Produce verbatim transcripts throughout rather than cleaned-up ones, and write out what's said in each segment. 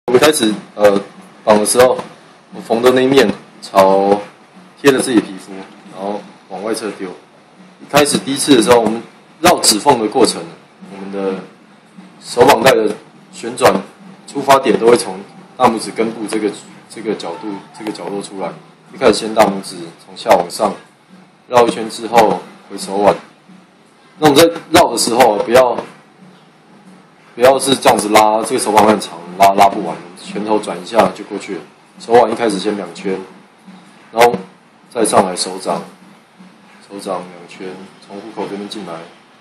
我开始呃绑的时候，我缝的那一面朝贴着自己的皮肤，然后往外侧丢。一开始第一次的时候，我们绕指缝的过程，我们的手绑带的旋转出发点都会从大拇指根部这个这个角度这个角落出来。一开始先大拇指从下往上绕一圈之后回手腕。那我们在绕的时候，不要不要是这样子拉，这个手绑带很长，拉拉不完，拳头转一下就过去了。手腕一开始先两圈，然后再上来手掌，手掌两圈，从虎口这边进来。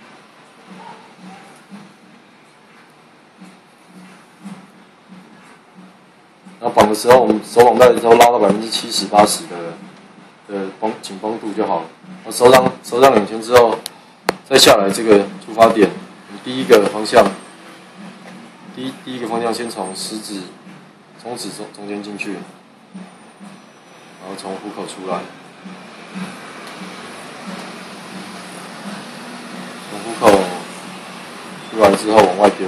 然后绑的时候，我们手绑带都拉到百分之七十、八十的的绷紧绷度就好了。然后手掌手掌两圈之后，再下来这个出发点，第一个方向，第一第一个方向先从食指、中指中中间进去，然后从虎口出来，从虎口出来之后往外丢。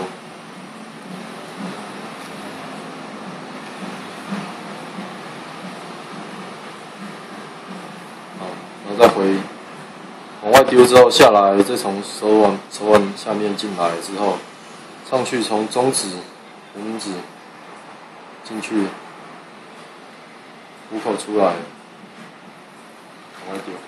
再回往外丢之后下来，再从手腕手腕下面进来之后，上去从中指、无名指进去，虎口出来，往外丢。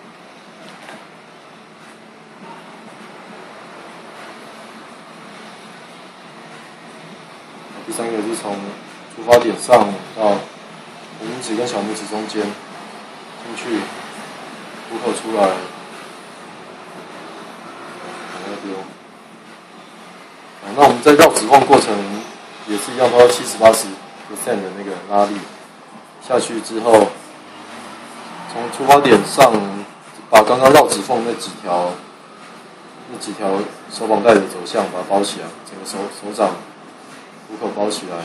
第三个是从出发点上到无名指跟小拇指中间进去。虎口出来，往外丢。好，那我们在绕指缝过程也是一样，都要七十八十 percent 的那个拉力下去之后，从出发点上把刚刚绕指缝那几条那几条手绑带的走向把它包起来，整个手手掌虎口包起来。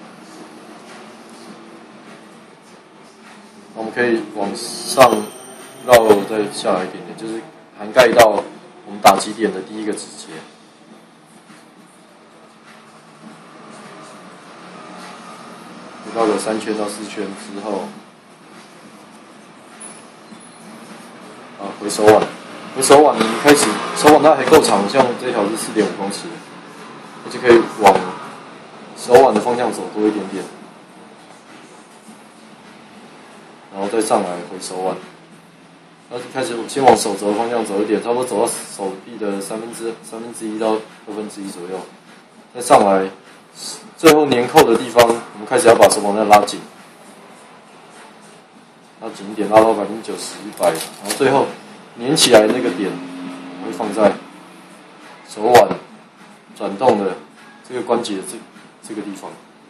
我们可以往上绕再下来一点点，就是涵盖到我们打击点的第一个指节。绕个三圈到四圈之后，啊，回手腕，回手腕，你开始手腕带还够长，像这条是四点五公尺，那就可以往手腕的方向走多一点点，然后再上来回手腕。然后开始先往手肘的方向走一点，差不多走到手臂的三分之三分之一到二分之一左右，再上来，最后粘扣的地方，我们开始要把手绑带拉紧，拉紧一点，拉到百分之九十、一百，然后最后粘起来那个点，我会放在手腕转动的这个关节这这个地方，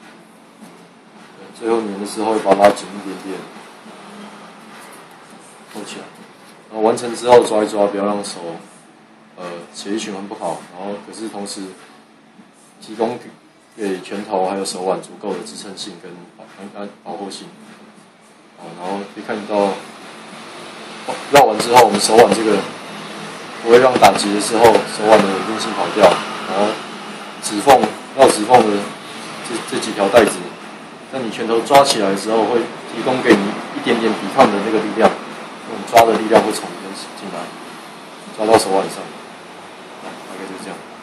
最后粘的时候会把它拉紧一点点，扣起来。然后完成之后抓一抓，不要让手呃血液循环不好，然后可是同时提供给拳头还有手腕足够的支撑性跟安安保护性。好，然后可以看到绕完之后，我们手腕这个不会让打击的时候手腕的稳定性跑掉，然后指缝绕指缝的这这几条带子，在你拳头抓起来的时候会提供给你一点点抵抗的那个力量。我们抓的力量会从里面进来，抓到手腕上，大概就这样。